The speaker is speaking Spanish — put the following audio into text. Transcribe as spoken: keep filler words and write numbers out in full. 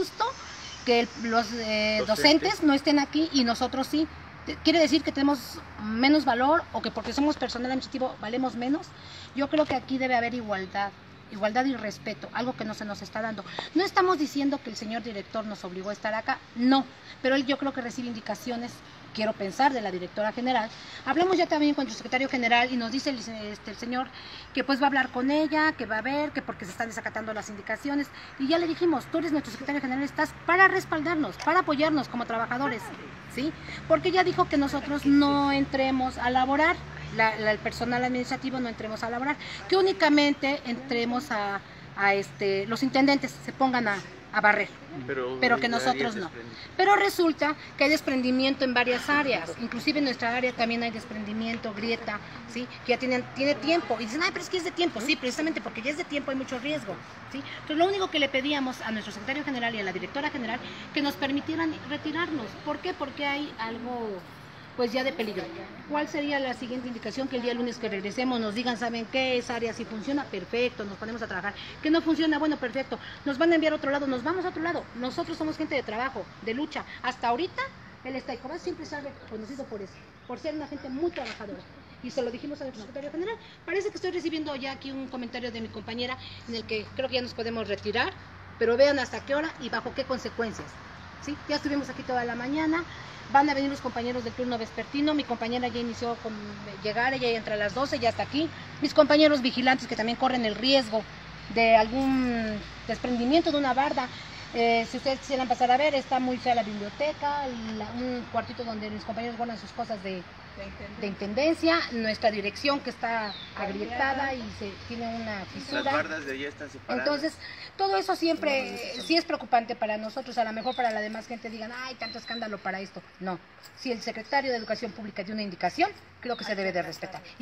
injusto que los eh, docentes no estén aquí y nosotros sí. ¿Quiere decir que tenemos menos valor o que porque somos personal administrativo valemos menos? Yo creo que aquí debe haber igualdad, igualdad y respeto, algo que no se nos está dando. No estamos diciendo que el señor director nos obligó a estar acá, no, pero él yo creo que recibe indicaciones, quiero pensar, de la directora general. Hablamos ya también con el secretario general y nos dice el, este, el señor que pues va a hablar con ella, que va a ver, que porque se están desacatando las indicaciones, y ya le dijimos, tú eres nuestro secretario general, estás para respaldarnos, para apoyarnos como trabajadores, ¿sí? Porque ella dijo que nosotros no entremos a laborar, la, la, el personal administrativo no entremos a laborar, que únicamente entremos a, a este, los intendentes se pongan a a barrer, pero, pero que nosotros no. Pero resulta que hay desprendimiento en varias áreas, inclusive en nuestra área también hay desprendimiento, grieta, ¿sí? Que ya tienen, tiene tiempo, y dicen, ay, pero es que es de tiempo, sí, precisamente porque ya es de tiempo hay mucho riesgo, ¿sí? Entonces lo único que le pedíamos a nuestro secretario general y a la directora general, que nos permitieran retirarnos. ¿Por qué? Porque hay algo pues ya de peligro. ¿Cuál sería la siguiente indicación? Que el día lunes que regresemos nos digan, ¿saben qué? Esa área si funciona, perfecto, nos ponemos a trabajar. ¿Que no funciona? Bueno, perfecto. Nos van a enviar a otro lado, nos vamos a otro lado. Nosotros somos gente de trabajo, de lucha. Hasta ahorita, el Estaicobás siempre se ha reconocido por eso, por ser una gente muy trabajadora. Y se lo dijimos a nuestro secretario general. Parece que estoy recibiendo ya aquí un comentario de mi compañera en el que creo que ya nos podemos retirar, pero vean hasta qué hora y bajo qué consecuencias. ¿Sí? Ya estuvimos aquí toda la mañana. Van a venir los compañeros del turno vespertino, mi compañera ya inició con llegar, ella entra a las doce, ya está aquí. Mis compañeros vigilantes que también corren el riesgo de algún desprendimiento de una barda. Eh, si ustedes quisieran pasar a ver, está muy fea la biblioteca, la, un cuartito donde mis compañeros guardan sus cosas de, de intendencia, nuestra dirección que está agrietada y se tiene una fisura. Las bardas de allá están separadas. Entonces, todo eso siempre sí es preocupante para nosotros, a lo mejor para la demás gente digan, ay, tanto escándalo para esto. No, si el secretario de Educación Pública dio una indicación, creo que se debe de respetar.